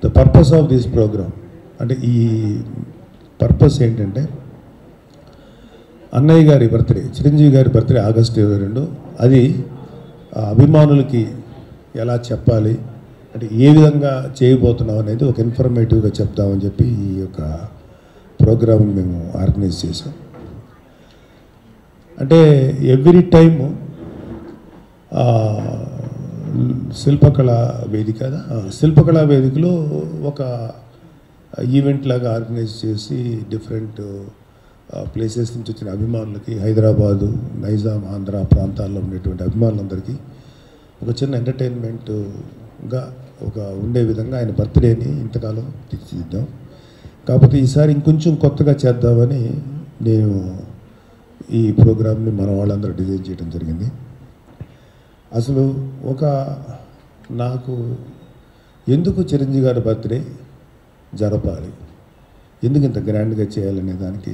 The purpose of this program అంటే ఈ purpose ఏంటంటే అన్నయ్య గారి బర్త్డే, చిరంజీవి గారి బర్త్డే ఆగస్టు 22. అది అభిమానులకి ఎలా చెప్పాలి అంటే ఏ విధంగా చేయబోతున్నాం అనేది ఒక ఇన్ఫర్మేటివ్గా చెప్తామని చెప్పి ఈ యొక్క ప్రోగ్రామ్ని మేము ఆర్గనైజ్ చేసాం. అంటే ఎవ్రీ టైము శిల్పకళా వేదికలో ఒక ఈవెంట్ లాగా ఆర్గనైజ్ చేసి డిఫరెంట్ ప్లేసెస్ నుంచి వచ్చిన అభిమానులకి, హైదరాబాదు, నైజాం, ఆంధ్ర ప్రాంతాల్లో ఉండేటువంటి అభిమానులందరికీ ఒక చిన్న ఎంటర్టైన్మెంట్గా ఒక ఉండే విధంగా ఆయన బర్త్డేని ఇంతకాలం తీర్చిదిద్దాం. కాకపోతే ఈసారి ఇంకొంచెం కొత్తగా చేద్దామని నేను ఈ ప్రోగ్రామ్ని మన వాళ్ళందరూ డిజైన్ చేయడం జరిగింది. అసలు నాకు ఎందుకు చిరంజీవి గారి బర్త్డే జరపాలి, ఎందుకు ఇంత గ్రాండ్గా చేయాలనే దానికి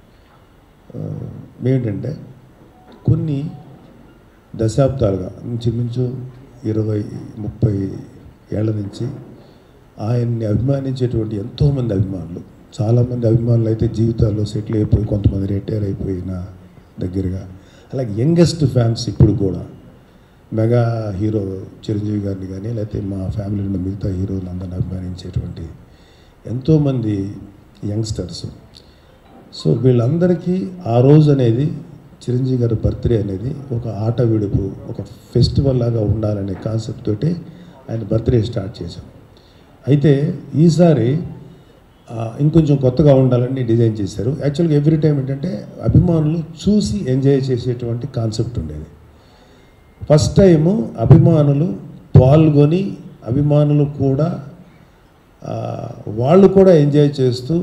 ఏంటంటే కొన్ని దశాబ్దాలుగా ఇంచుమించు 20-30 ఏళ్ల నుంచి ఆయన్ని అభిమానించేటువంటి ఎంతోమంది అభిమానులు, చాలామంది అభిమానులు అయితే జీవితాల్లో సెటిల్ అయిపోయి, కొంతమంది రిటైర్ అయిపోయిన దగ్గరగా, అలాగే యంగెస్ట్ ఫ్యాన్స్ ఇప్పుడు కూడా మెగా హీరో చిరంజీవి గారిని కానీ లేకపోతే మా ఫ్యామిలీలో మిగతా హీరోలు అందరిని అభిమానించేటువంటి ఎంతోమంది యంగ్స్టర్స్. సో వీళ్ళందరికీ ఆ రోజు అనేది చిరంజీవి గారి బర్త్డే అనేది ఒక ఆట విడుపు, ఒక ఫెస్టివల్ లాగా ఉండాలనే కాన్సెప్ట్ తోటి ఆయన బర్త్డే స్టార్ట్ చేశాం. అయితే ఈసారి ఇంకొంచెం కొత్తగా ఉండాలని డిజైన్ చేశారు. యాక్చువల్గా ఎవ్రీ టైం ఏంటంటే అభిమానులు చూసి ఎంజాయ్ చేసేటువంటి కాన్సెప్ట్ ఉండేది. ఫస్ట్ టైము అభిమానులు పాల్గొని అభిమానులు కూడా వాళ్ళు కూడా ఎంజాయ్ చేస్తూ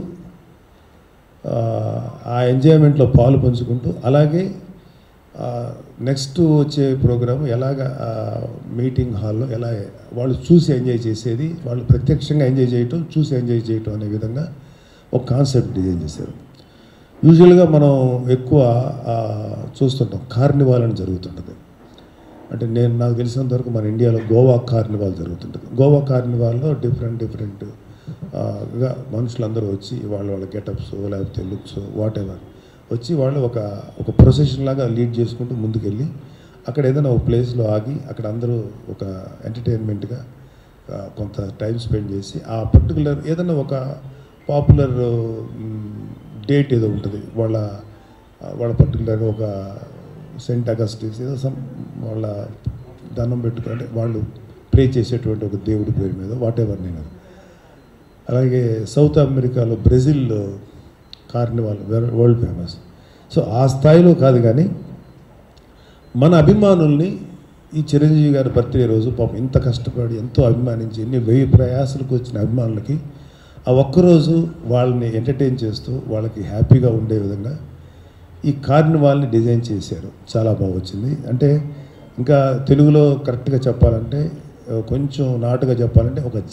ఆ ఎంజాయ్మెంట్లో పాలు పంచుకుంటూ, అలాగే నెక్స్ట్ వచ్చే ప్రోగ్రాము ఎలాగ మీటింగ్ హాల్లో ఎలా వాళ్ళు చూసి ఎంజాయ్ చేసేది, వాళ్ళు ప్రత్యక్షంగా ఎంజాయ్ చేయటం, చూసి ఎంజాయ్ చేయటం అనే విధంగా ఒక కాన్సెప్ట్ డిజైన్ చేశారు. యూజువల్గా మనం ఎక్కువ చూస్తుంటాం కార్నివాల్ అని జరుగుతుంటుంది. అంటే నాకు తెలిసినంత వరకు మన ఇండియాలో గోవా కార్నివాల్ జరుగుతుంటుంది. గోవా కార్నివాల్లో డిఫరెంట్ మనుషులందరూ వచ్చి వాళ్ళ గెటప్స్ లేకపోతే లుక్స్ వాట్ ఎవర్ వచ్చి వాళ్ళు ఒక ప్రొసెషన్ లాగా లీడ్ చేసుకుంటూ ముందుకెళ్ళి అక్కడ ఏదైనా ఒక ప్లేస్లో ఆగి అక్కడ అందరూ ఒక ఎంటర్టైన్మెంట్గా కొంత టైం స్పెండ్ చేసి ఆ పర్టికులర్ ఏదైనా ఒక పాపులర్ డేట్ ఏదో ఉంటుంది వాళ్ళ పర్టికులర్గా ఒక సెయింట్ అగస్టిస్ ఏదో వాళ్ళ దండం పెట్టుకుంటే వాళ్ళు ప్రే చేసేటువంటి ఒక దేవుడి పేరు మీద వాట్ ఎవర్. నేను అలాగే సౌత్ అమెరికాలో Brazil carnival world famous. So ఆ స్థాయిలో కాదు కానీ మన అభిమానుల్ని ఈ చిరంజీవి గారి బర్త్డే రోజు పాపం ఇంత కష్టపడి ఎంతో అభిమానించి ఎన్ని 1000 ప్రయాసాలకు వచ్చిన అభిమానులకి ఆ ఒక్కరోజు వాళ్ళని ఎంటర్టైన్ చేస్తూ వాళ్ళకి హ్యాపీగా ఉండే విధంగా ఈ కార్నివాల్ని డిజైన్ చేశారు. చాలా బాగా వచ్చింది. అంటే ఇంకా తెలుగులో కరెక్ట్గా చెప్పాలంటే కొంచెం నాటుగా చెప్పాలంటే ఒక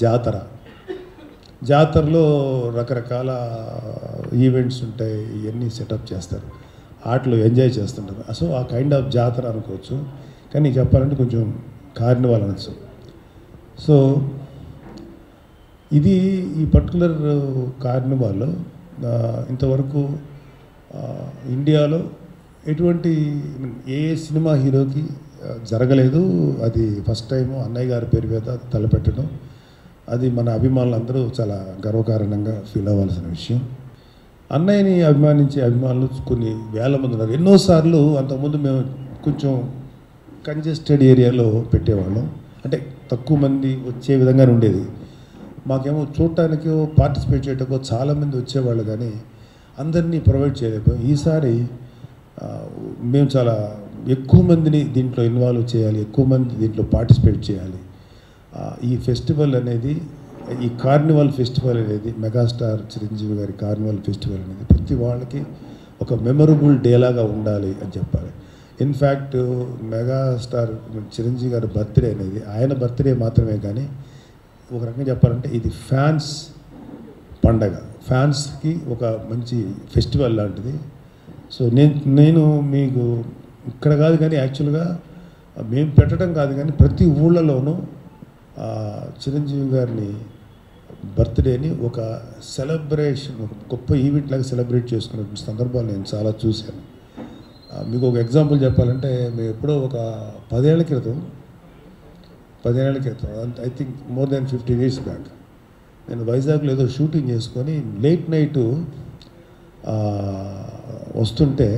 జాతరలో రకరకాల ఈవెంట్స్ ఉంటాయి, ఇవన్నీ సెటప్ చేస్తారు, ఆటలు ఎంజాయ్ చేస్తుంటారు. సో ఆ కైండ్ ఆఫ్ జాతర అనుకోవచ్చు, కానీ చెప్పాలంటే కొంచెం కార్నివాల్ అనొచ్చు. సో ఈ పర్టికులర్ కార్నివాల్లో ఇంతవరకు ఇండియాలో ఎటువంటి ఏ సినిమా హీరోకి జరగలేదు. అది ఫస్ట్ టైము అన్నయ్య గారి పేరు మీద తలపెట్టడం, అది మన అభిమానులందరూ చాలా గర్వకారణంగా ఫీల్ అవ్వాల్సిన విషయం. అన్నయ్యని అభిమానించే అభిమానులు కొన్ని వేల మంది ఉన్నారు. ఎన్నోసార్లు అంతకుముందు మేము కొంచెం కంజెస్టెడ్ ఏరియాలో పెట్టేవాళ్ళం, అంటే తక్కువ మంది వచ్చే విధంగానే ఉండేది. మాకేమో చూడటానికి పార్టిసిపేట్ చేయడానికి చాలామంది వచ్చేవాళ్ళు, కానీ అందరినీ ప్రొవైడ్ చేయలేకపోయాం. ఈసారి మేము చాలా ఎక్కువ మందిని దీంట్లో ఇన్వాల్వ్ చేయాలి, ఎక్కువ మంది దీంట్లో పార్టిసిపేట్ చేయాలి. ఈ ఫెస్టివల్ అనేది, ఈ కార్నివాల్ ఫెస్టివల్ అనేది, మెగాస్టార్ చిరంజీవి గారి కార్నివాల్ ఫెస్టివల్ అనేది ప్రతి వాళ్ళకి ఒక మెమరబుల్ డేలాగా ఉండాలి అని చెప్పాలి. ఇన్ఫ్యాక్ట్ మెగాస్టార్ చిరంజీవి గారి బర్త్డే అనేది ఆయన బర్త్డే మాత్రమే, కానీ ఒక రకంగా చెప్పాలంటే ఇది ఫ్యాన్స్ పండగ, ఫ్యాన్స్కి ఒక మంచి ఫెస్టివల్ లాంటిది. సో నేను మీకు ఇక్కడ కాదు కానీ యాక్చువల్గా మేము పెట్టడం కాదు కానీ ప్రతి ఊళ్ళలోనూ చిరంజీవి గారిని బర్త్డేని ఒక సెలబ్రేషన్, ఒక గొప్ప ఈవెంట్ లాగా సెలబ్రేట్ చేసుకునే సందర్భాలు నేను చాలా చూశాను. మీకు ఒక ఎగ్జాంపుల్ చెప్పాలంటే, మేము ఎప్పుడో ఒక 10 ఏళ్ల క్రితం, I think more than 15 years back, నేను వైజాగ్లో ఏదో షూటింగ్ చేసుకొని లేట్ నైటు వస్తుంటే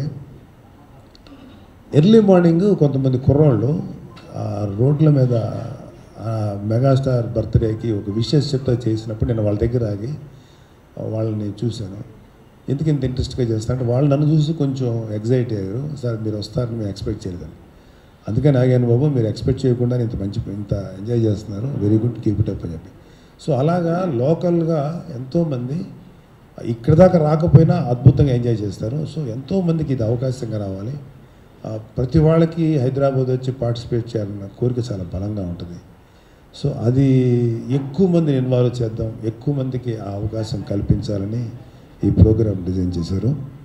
ఎర్లీ మార్నింగ్ కొంతమంది కుర్రాళ్ళు రోడ్ల మీద మెగాస్టార్ బర్త్డేకి ఒక విషెస్ చెప్తా చేసినప్పుడు నేను వాళ్ళ దగ్గర ఆగి వాళ్ళని చూశాను. ఎందుకు ఇంత ఇంట్రెస్ట్గా చేస్తానంటే వాళ్ళు నన్ను చూసి కొంచెం ఎగ్జైట్ అయ్యారు. సార్ మీరు వస్తారని మేము ఎక్స్పెక్ట్ చేయలేదని. అందుకని ఆగాను, బాబు మీరు ఎక్స్పెక్ట్ చేయకుండా ఇంత ఎంజాయ్ చేస్తున్నారు, very good, keep it up అని చెప్పి. సో అలాగా లోకల్గా ఎంతోమంది ఇక్కడ దాకా రాకపోయినా అద్భుతంగా ఎంజాయ్ చేస్తారు. సో ఎంతోమందికి ఇది అవకాశంగా రావాలి. ప్రతి వాళ్ళకి హైదరాబాద్ వచ్చి పార్టిసిపేట్ చేయాలన్న కోరిక చాలా బలంగా ఉంటుంది. సో అది ఎక్కువ మందిని ఇన్వాల్వ్ చేద్దాం, ఎక్కువ మందికి ఆ అవకాశం కల్పించాలని ఈ ప్రోగ్రాం డిజైన్ చేశారు.